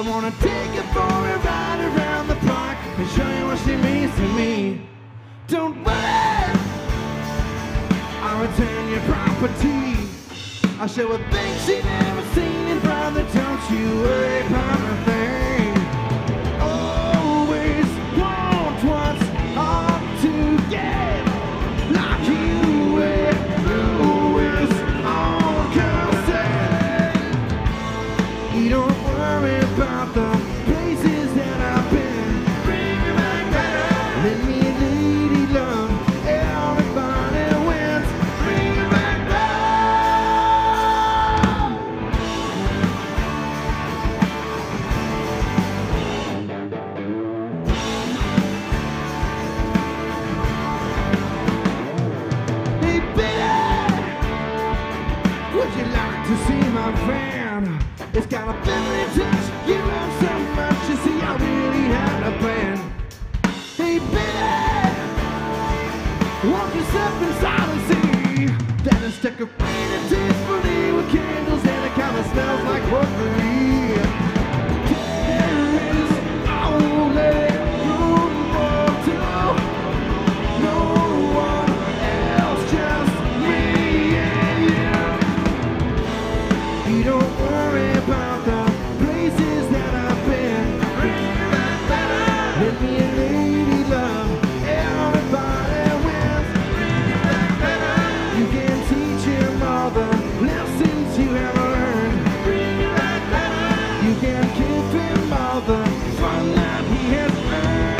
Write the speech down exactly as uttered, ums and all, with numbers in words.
wanna take you for a ride around the park and show you what she means to me. Don't worry, I'll return your property. I'll show her things she never seen, and brother, don't you worry about a thing. Always want what's hard to get, like you were always on consent. You don't worry about the places that I've been. Bring me back better. Let me lady love. Everybody wins. Bring me back Hey baby, would you like to see my van? It's got a feminine touch, you love so much. You see, I really had a plan. Hey baby, walk yourself inside and see that it's decorated tastefully with candles, and it kinda smells like potpourri. There is only room for two, no one else, just me and you. You don't worry about the places that I've been. Let me a lady love. Everybody wins. You can teach him all the lessons you have learned. You can give him all the fun that he has earned.